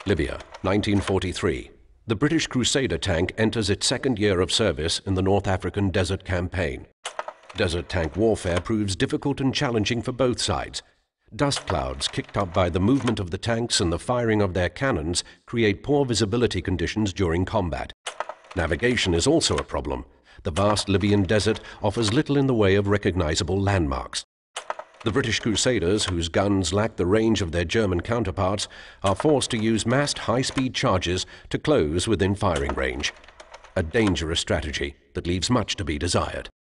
Libya, 1943. The British Crusader tank enters its second year of service in the North African Desert Campaign. Desert tank warfare proves difficult and challenging for both sides. Dust clouds kicked up by the movement of the tanks and the firing of their cannons create poor visibility conditions during combat. Navigation is also a problem. The vast Libyan desert offers little in the way of recognizable landmarks. The British Crusaders, whose guns lack the range of their German counterparts, are forced to use massed high-speed charges to close within firing range. A dangerous strategy that leaves much to be desired.